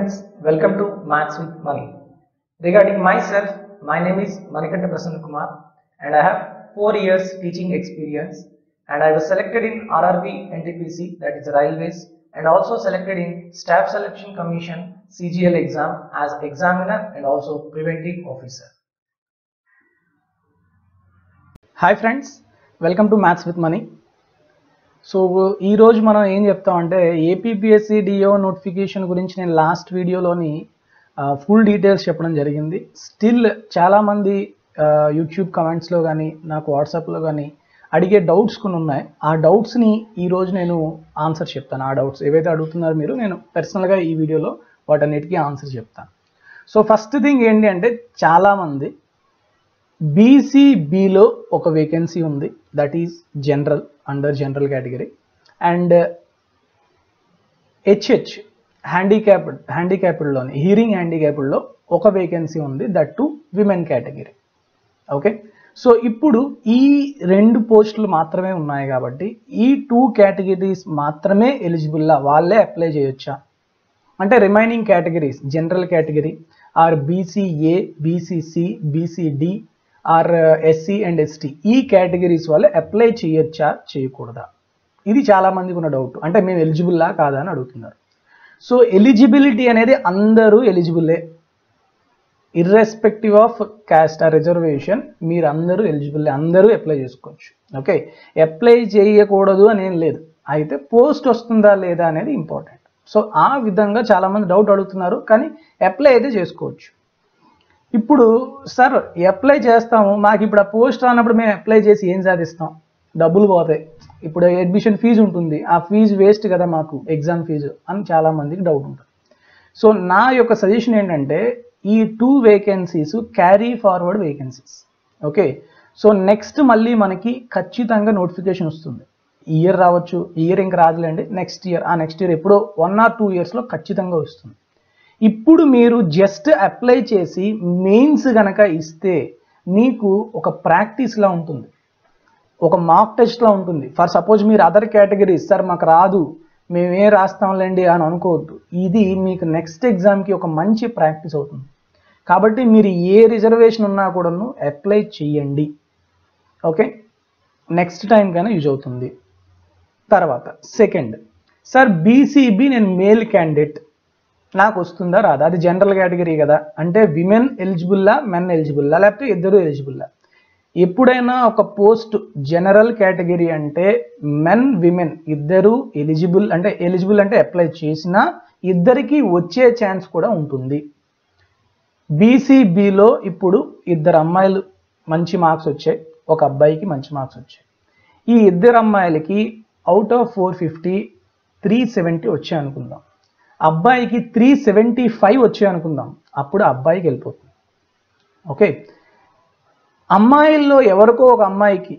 friends, welcome to Maths with Money. Regarding myself, my name is Manikanta Prasanna Kumar and I have 4 years teaching experience, and I was selected in RRB NTPC, that is Railways, and also selected in Staff Selection Commission CGL exam as examiner and also preventive officer. Hi friends, welcome to Maths with Money. So ఈరోజు మనం ఏం చెప్తామంటే APPSC DO notification గురించి నేను last వీడియోలోని full details చెప్పడం జరిగింది. Still చాలామంది యూట్యూబ్ కమెంట్స్లో కానీ నాకు వాట్సాప్లో కానీ అడిగే డౌట్స్ కొన్ని ఉన్నాయి. ఆ డౌట్స్ని ఈరోజు నేను ఆన్సర్ చెప్తాను. ఆ డౌట్స్ ఏవైతే అడుగుతున్నారో మీరు, నేను పర్సనల్గా ఈ వీడియోలో వాటన్నిటికీ ఆన్సర్ చెప్తాను. సో ఫస్ట్ థింగ్ ఏంటి అంటే, చాలామంది బీసీబీలో ఒక వేకెన్సీ ఉంది, that is general, under general category, and HH హ్యాండిక్యాప్డ్లోని హీరింగ్ హ్యాండిక్యాప్డ్లో ఒక వేకెన్సీ ఉంది, that to women category. Okay, so ఇప్పుడు ఈ 2 పోస్టులు మాత్రమే ఉన్నాయి కాబట్టి ఈ 2 కేటగిరీస్ మాత్రమే ఎలిజిబుల్లా, వాళ్ళే అప్లై చేయొచ్చా అంటే remaining categories general category or BCA, BCC, BCD or SC and ST, ఈ కేటగిరీస్ వాళ్ళు అప్లై చేయొచ్చా చేయకూడదా, ఇది చాలామందికి ఉన్న డౌట్. అంటే మేము ఎలిజిబుల్లా కాదా అని అడుగుతున్నారు. సో ఎలిజిబిలిటీ అనేది అందరూ ఎలిజిబుల్లే, irrespective of caste or reservation, మీరు అందరూ ఎలిజిబుల్లే, అందరూ అప్లై చేసుకోవచ్చు. ఓకే, అప్లై చేయకూడదు అని ఏం లేదు, అయితే పోస్ట్ వస్తుందా లేదా అనేది ఇంపార్టెంట్. సో ఆ విధంగా చాలామంది డౌట్ అడుగుతున్నారు, కానీ అప్లై అయితే చేసుకోవచ్చు. ఇప్పుడు సార్ అప్లై చేస్తాము, మాకు ఇప్పుడు ఆ పోస్ట్ రానప్పుడు మేము అప్లై చేసి ఏం సాధిస్తాం, డబ్బులు పోతాయి, ఇప్పుడు అడ్మిషన్ ఫీజు ఉంటుంది, ఆ ఫీజు వేస్ట్ కదా మాకు, ఎగ్జామ్ ఫీజు అని చాలామందికి డౌట్ ఉంటుంది. సో నా యొక్క సజెషన్ ఏంటంటే, ఈ 2 vacancies carry forward vacancies. Okay, so next మళ్ళీ మనకి ఖచ్చితంగా నోటిఫికేషన్ వస్తుంది. ఈ ఇయర్ రావచ్చు, ఈ ఇయర్ ఇంకా రాదులేండి, నెక్స్ట్ ఇయర్, ఆ నెక్స్ట్ ఇయర్ ఎప్పుడో 1 or 2 yearsలో ఖచ్చితంగా వస్తుంది. ఇప్పుడు మీరు జస్ట్ అప్లై చేసి మెయిన్స్ కనుక ఇస్తే మీకు ఒక ప్రాక్టీస్లా ఉంటుంది, ఒక మాక్ టెస్ట్లా ఉంటుంది. ఫర్ సపోజ్ మీరు అదర్ కేటగిరీస్, సార్ మాకు రాదు మేమే రాస్తాంలేండి అని అనుకోవద్దు, ఇది మీకు నెక్స్ట్ ఎగ్జామ్కి ఒక మంచి ప్రాక్టీస్ అవుతుంది. కాబట్టి మీరు ఏ రిజర్వేషన్ ఉన్నా కూడాను అప్లై చేయండి. ఓకే, నెక్స్ట్ టైం కైనా యూజ్ అవుతుంది. తర్వాత సెకండ్, సార్ బీసీబీ నేను మేల్ క్యాండిడేట్, నాకు వస్తుందా రాదా, అది జనరల్ కేటగిరీ కదా, అంటే విమెన్ ఎలిజిబుల్లా మెన్ ఎలిజిబుల్లా లేకపోతే ఇద్దరు ఎలిజిబుల్లా. ఎప్పుడైనా ఒక పోస్ట్ జనరల్ కేటగిరీ అంటే మెన్ విమెన్ ఇద్దరు ఎలిజిబుల్, అంటే ఎలిజిబుల్ అంటే అప్లై చేసినా ఇద్దరికి వచ్చే ఛాన్స్ కూడా ఉంటుంది. బీసీబీలో ఇప్పుడు 2 అమ్మాయిలు మంచి మార్క్స్ వచ్చాయి, ఒక అబ్బాయికి మంచి మార్క్స్ వచ్చాయి. ఈ 2 అమ్మాయిలకి అవుట్ ఆఫ్ 450 370 వచ్చాయి అనుకుందాం, అబ్బాయికి 375 వచ్చాయి అనుకుందాం, అప్పుడు అబ్బాయికి వెళ్ళిపోతుంది. ఓకే, అమ్మాయిల్లో ఎవరికో ఒక అమ్మాయికి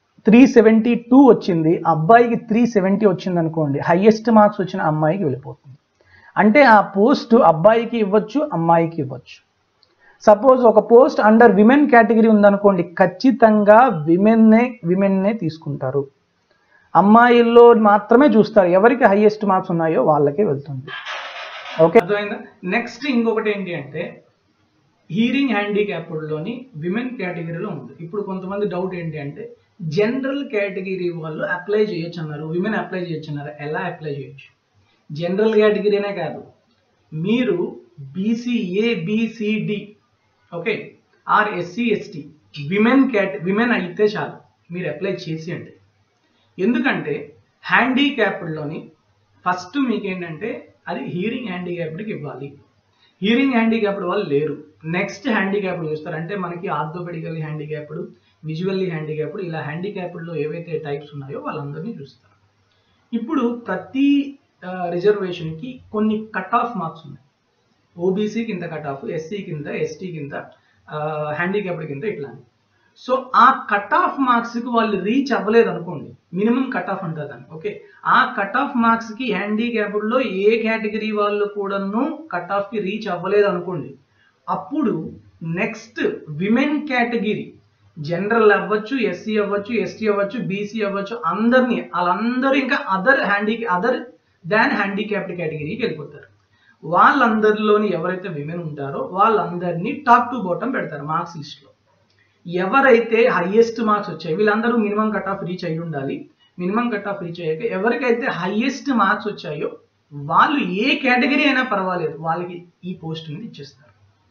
372 వచ్చింది, అబ్బాయికి 370 వచ్చింది అనుకోండి, హైయెస్ట్ మార్క్స్ వచ్చిన అమ్మాయికి వెళ్ళిపోతుంది. అంటే ఆ పోస్ట్ అబ్బాయికి ఇవ్వచ్చు, అమ్మాయికి ఇవ్వచ్చు. సపోజ్ ఒక పోస్ట్ అండర్ విమెన్ కేటగిరీ ఉందనుకోండి, ఖచ్చితంగా విమెన్నే తీసుకుంటారు, అమ్మాయిల్లో మాత్రమే చూస్తారు, ఎవరికి హైయెస్ట్ మార్క్స్ ఉన్నాయో వాళ్ళకే వెళ్తుంది. ఓకే, అర్థమైందా. నెక్స్ట్ ఇంకొకటి ఏంటి అంటే, హీరింగ్ హ్యాండిక్యాప్డ్లోని విమెన్ కేటగిరీలో ఉంది. ఇప్పుడు కొంతమంది డౌట్ ఏంటి అంటే, జనరల్ కేటగిరీ వాళ్ళు అప్లై చేయొచ్చు అన్నారు, విమెన్ అప్లై చేయొచ్చు అన్నారు, ఎలా అప్లై చేయొచ్చు? జనరల్ కేటగిరీనే కాదు, మీరు BCA, BCD, okay, or SC ST women అయితే చాలు, మీరు అప్లై చేసేయండి. ఎందుకంటే హ్యాండిక్యాప్డ్లోని ఫస్ట్ మీకు ఏంటంటే అది హీరింగ్ హ్యాండిక్యాప్డ్కి ఇవ్వాలి, హీరింగ్ హ్యాండిక్యాప్డ్ వాళ్ళు లేరు, నెక్స్ట్ హ్యాండిక్యాప్డ్ చూస్తారు. అంటే మనకి ఆర్థోపెడికల్లీ హ్యాండిక్యాప్డ్, విజువల్లీ హ్యాండిక్యాప్డ్, ఇలా హ్యాండిక్యాప్డ్లో ఏవైతే టైప్స్ ఉన్నాయో వాళ్ళందరినీ చూస్తారు. ఇప్పుడు ప్రతి రిజర్వేషన్కి కొన్ని కట్ ఆఫ్ మార్క్స్ ఉన్నాయి, ఓబీసీకి ఇంత కట్ ఆఫ్, ఎస్సీ కింద, ఎస్టీ కింద, హ్యాండిక్యాప్డ్ కింద, ఇట్లా. సో ఆ కట్ ఆఫ్ మార్క్స్కి వాళ్ళు రీచ్ అవ్వలేదు అనుకోండి, మినిమం కట్ ఆఫ్ ఉంటుంది దాన్ని. ఓకే, ఆ కట్ ఆఫ్ మార్క్స్కి హ్యాండిక్యాప్డ్లో ఏ కేటగిరీ వాళ్ళు కూడాను కట్ ఆఫ్కి రీచ్ అవ్వలేదు అనుకోండి, అప్పుడు నెక్స్ట్ విమెన్ కేటగిరీ, జనరల్ అవ్వచ్చు, ఎస్సీ అవ్వచ్చు, ఎస్టీ అవ్వచ్చు, బీసీ అవ్వచ్చు, వాళ్ళందరూ ఇంకా అదర్ దాన్ హ్యాండిక్యాప్డ్ కేటగిరీకి వెళ్ళిపోతారు. వాళ్ళందరిలోని ఎవరైతే విమెన్ ఉంటారో వాళ్ళందరినీ టాప్ టు బాటమ్ పెడతారు మార్క్స్ లిస్ట్లో. ఎవరైతే హైయెస్ట్ మార్క్స్ వచ్చాయి, వీళ్ళందరూ మినిమం కట్ ఆఫ్ రీచ్ అయ్యి ఉండాలి. మినిమం కట్ ఆఫ్ రీచ్ అయ్యాక ఎవరికైతే హైయెస్ట్ మార్క్స్ వచ్చాయో వాళ్ళు ఏ కేటగిరీ అయినా పర్వాలేదు, వాళ్ళకి ఈ పోస్ట్ అనేది ఇచ్చేస్తారు.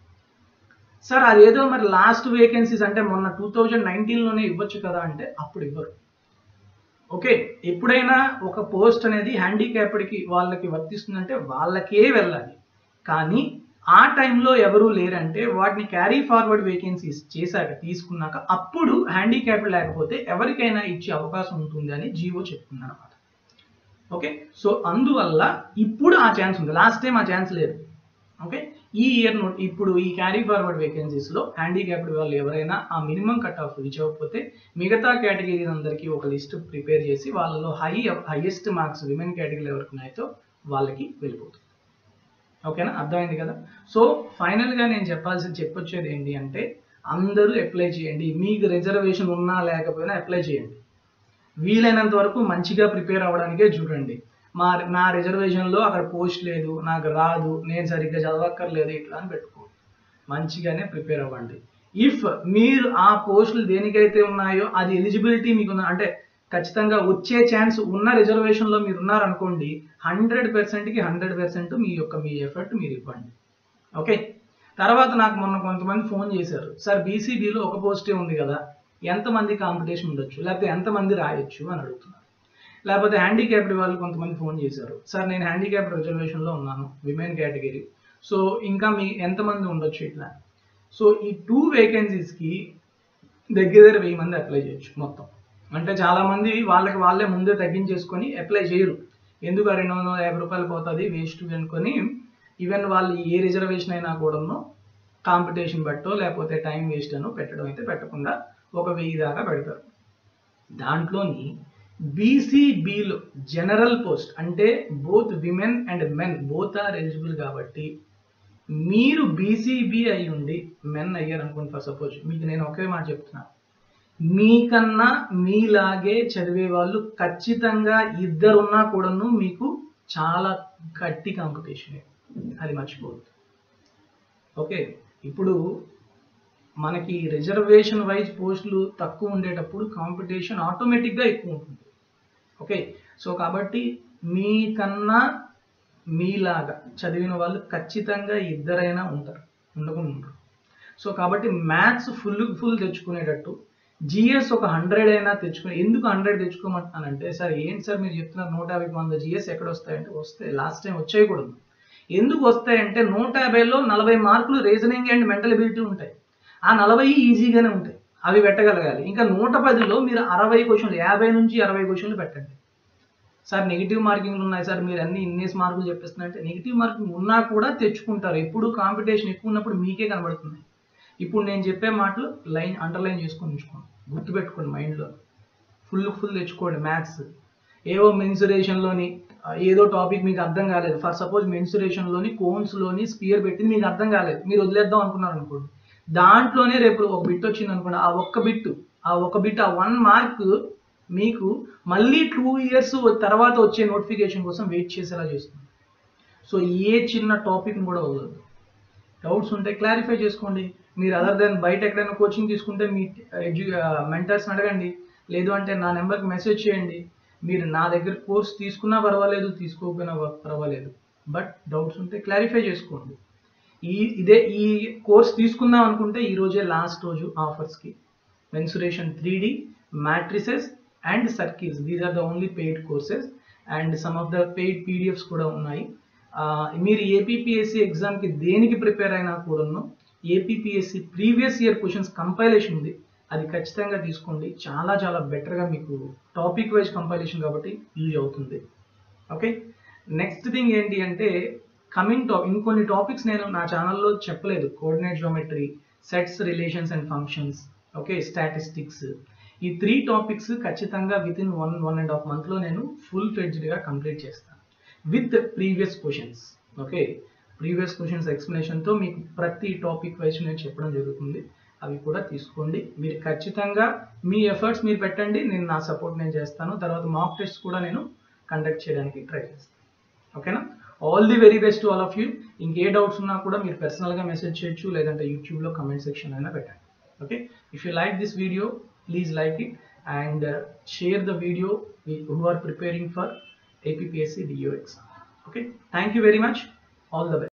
సార్ అదేదో మరి లాస్ట్ వేకెన్సీస్ అంటే మొన్న 2019లోనే ఇవ్వచ్చు కదా అంటే అప్పుడు ఇవ్వరు. ఓకే, ఎప్పుడైనా ఒక పోస్ట్ అనేది హ్యాండిక్యాప్డ్కి వాళ్ళకి వర్తిస్తుందంటే వాళ్ళకే వెళ్ళాలి. కానీ ఆ టైంలో ఎవరు లేరంటే వాటిని క్యారీ ఫార్వర్డ్ వేకెన్సీస్ చేశాక తీసుకున్నాక అప్పుడు హ్యాండిక్యాప్డ్ లేకపోతే ఎవరికైనా ఇచ్చే అవకాశం ఉంటుంది అని జీవో చెప్తున్నారు అన్నమాట. ఓకే, సో అందువల్ల ఇప్పుడు ఆ ఛాన్స్ ఉంది, లాస్ట్ టైం ఆ ఛాన్స్ లేదు. ఓకే, ఈ ఇయర్ ఇప్పుడు ఈ క్యారీ ఫార్వర్డ్ వేకెన్సీస్లో హ్యాండిక్యాప్డ్ వాళ్ళు ఎవరైనా ఆ మినిమం కట్ ఆఫ్ రీచ్ అవ్వకపోతే మిగతా కేటగిరీ అందరికీ ఒక లిస్ట్ ప్రిపేర్ చేసి వాళ్ళలో హైయెస్ట్ మార్క్స్ విమెన్ కేటగిరీలో ఎవరికి ఉన్నాయో వాళ్ళకి వెళ్ళిపోతుంది. ఓకేనా, అర్థమైంది కదా. సో ఫైనల్గా నేను చెప్పొచ్చేది ఏంటి అంటే అందరూ అప్లై చేయండి. మీకు రిజర్వేషన్ ఉన్నా లేకపోయినా అప్లై చేయండి. వీలైనంత వరకు మంచిగా ప్రిపేర్ అవ్వడానికే చూడండి. నా రిజర్వేషన్లో అక్కడ పోస్ట్ లేదు, నాకు రాదు, నేను సరిగ్గా చదవక్కర్లేదు ఇట్లా అని పెట్టుకోండి. మంచిగానే ప్రిపేర్ అవ్వండి. ఇఫ్ మీరు ఆ పోస్టులు దేనికైతే ఉన్నాయో అది ఎలిజిబిలిటీ మీకు అంటే ఖచ్చితంగా వచ్చే ఛాన్స్ ఉన్న రిజర్వేషన్లో మీరు ఉన్నారనుకోండి, 100%కి 100% మీ ఎఫర్ట్ మీరు ఇవ్వండి. ఓకే, తర్వాత నాకు మొన్న కొంతమంది ఫోన్ చేశారు, సార్ బీసీబీలో ఒక పోస్టే ఉంది కదా, ఎంతమంది కాంపిటీషన్ ఉండొచ్చు, లేకపోతే ఎంతమంది రాయొచ్చు అని అడుగుతున్నారు. లేకపోతే హ్యాండిక్యాప్డ్ వాళ్ళు కొంతమంది ఫోన్ చేశారు, సార్ నేను హ్యాండిక్యాప్డ్ రిజర్వేషన్లో ఉన్నాను విమెన్ కేటగిరీ, సో ఇంకా ఎంతమంది ఉండొచ్చు ఇట్లా. సో ఈ 2 వేకెన్సీస్కి దగ్గర 1000 మంది అప్లై చేయొచ్చు మొత్తం. అంటే చాలామంది వాళ్ళే ముందే తగ్గించేసుకొని అప్లై చేయరు, ఎందుకు 250 రూపాయలు పోతుంది వేస్ట్ అనుకొని ఈవెన్ వాళ్ళు ఏ రిజర్వేషన్ అయినా కూడాను కాంపిటీషన్ బట్టో లేకపోతే టైం వేస్ట్ అనో పెట్టడం అయితే పెట్టకుండా ఒక 1000 దాకా పెడతారు. దాంట్లోని బీసీబీలో జనరల్ పోస్ట్ అంటే both women and men both are eligible కాబట్టి మీరు బీసీబీ అయి ఉండి మెన్ అయ్యారు అనుకోండి ఫర్ సపోజ్, మీకు నేను ఒకే మాట చెప్తున్నా, మీకన్నా మీలాగే చదివే వాళ్ళు ఖచ్చితంగా ఇద్దరున్నా కూడాను మీకు చాలా గట్టి కాంపిటీషన్, అది మర్చిపోవద్దు. ఓకే, ఇప్పుడు మనకి రిజర్వేషన్ వైజ్ పోస్టులు తక్కువ ఉండేటప్పుడు కాంపిటీషన్ ఆటోమేటిక్గా ఎక్కువ ఉంటుంది. ఓకే, సో కాబట్టి మీకన్నా మీలాగా చదివిన వాళ్ళు ఖచ్చితంగా ఇద్దరైనా ఉంటారు, ఉండకుండా ఉంటారు. సో కాబట్టి మ్యాథ్స్ ఫుల్ తెచ్చుకునేటట్టు జిఎస్ ఒక 100 అయినా తెచ్చుకుని, ఎందుకు 100 తెచ్చుకోమంటానంటే సార్ ఏంటి సార్ మీరు చెప్తున్నారు 150 వంద జిఎస్ ఎక్కడ వస్తాయంటే వస్తాయి, లాస్ట్ టైం వచ్చేయకూడదు. ఎందుకు వస్తాయంటే 150లో 40 మార్కులు రీజనింగ్ అండ్ మెంటల్ ఎబిలిటీ ఉంటాయి, ఆ 40 ఈజీగానే ఉంటాయి, అవి పెట్టగలగాలి. ఇంకా 110లో మీరు 60 క్వశ్చన్లు 50 నుంచి 60 క్వశ్చన్లు పెట్టండి. సార్ నెగిటివ్ మార్కింగ్లు ఉన్నాయి సార్ మీరు అన్ని ఇన్నేసి మార్కులు చెప్పేస్తున్నారంటే నెగిటివ్ మార్కింగ్ ఉన్నా కూడా తెచ్చుకుంటారు. ఎప్పుడు కాంపిటీషన్ ఎక్కువ ఉన్నప్పుడు మీకే కనబడుతుంది. ఇప్పుడు నేను చెప్పే మాటలు అండర్లైన్ చేసుకొని ఉంచుకోండి, గుర్తుపెట్టుకోండి, మైండ్లో ఫుల్ తెచ్చుకోండి. మ్యాథ్స్ ఏవో మెన్సురేషన్లోని ఏదో టాపిక్ మీకు అర్థం కాలేదు, ఫర్ సపోజ్ మెన్సురేషన్లోని కోన్స్లోని స్పియర్ పెట్టింది మీకు అర్థం కాలేదు, మీరు వదిలేద్దాం అనుకున్నారు అనుకోండి, దాంట్లోనే రేపు ఒక బిట్ వచ్చింది అనుకోండి, ఆ ఒక్క బిట్ ఆ 1 మార్క్ మీకు మళ్ళీ 2 ఇయర్స్ తర్వాత వచ్చే నోటిఫికేషన్ కోసం వెయిట్ చేసేలా చేస్తుంది. సో ఏ చిన్న టాపిక్ కూడా వదలదు. డౌట్స్ ఉంటే క్లారిఫై చేసుకోండి. మీరు అదర్ దెన్ బయట ఎక్కడైనా కోచింగ్ తీసుకుంటే మీ మెంటర్స్ని అడగండి, లేదు అంటే నా నెంబర్కి మెసేజ్ చేయండి. మీరు నా దగ్గర కోర్స్ తీసుకున్నా పర్వాలేదు, తీసుకోకపోయినా పర్వాలేదు, బట్ డౌట్స్ ఉంటే క్లారిఫై చేసుకోండి. ఈ కోర్స్ తీసుకుందాం అనుకుంటే ఈ రోజే లాస్ట్ రోజు ఆఫర్స్కి. Mensuration 3D, matrices and circuits, these are the only paid courses and some of the paid PDFs కూడా ఉన్నాయి. మీరు ఏపీపీఎస్సీ ఎగ్జామ్కి దేనికి ప్రిపేర్ అయినా కూడాను APPSC previous year questions compilation ఉంది, అది ఖచ్చితంగా తీసుకోండి. చాలా చాలా బెటర్గా మీకు టాపిక్ వైజ్ కంపైలేషన్ కాబట్టి యూజ్ అవుతుంది. ఓకే, నెక్స్ట్ థింగ్ ఏంటి అంటే ఇంకొన్ని టాపిక్స్ నేను నా ఛానల్లో చెప్పలేదు. Coordinate geometry, sets, relations and functions, okay, statistics, ఈ 3 టాపిక్స్ ఖచ్చితంగా వితిన్ 1.5 మంత్లో నేను ఫుల్ ఫ్లెడ్జ్డ్గా కంప్లీట్ చేస్తాను with previous questions. Okay, previous questions ఎక్స్ప్లెనేషన్తో మీకు ప్రతి టాపిక్ వైజ్ నేను చెప్పడం జరుగుతుంది, అవి కూడా తీసుకోండి. మీరు ఖచ్చితంగా మీ ఎఫర్ట్స్ మీరు పెట్టండి, నేను నా సపోర్ట్ నేను చేస్తాను. తర్వాత మాక్ టెస్ట్ కూడా నేను కండక్ట్ చేయడానికి ట్రై చేస్తాను. ఓకేనా? All the very best to all of you. ఇంకే డౌట్స్ ఉన్నా కూడా మీరు పర్సనల్గా మెసేజ్ చేయొచ్చు, లేదంటే యూట్యూబ్లో కమెంట్ సెక్షన్ అయినా పెట్టండి. Okay, if you like this video please like it and share the video who are preparing for APPSC DO exam. Okay, thank you very much. All the best.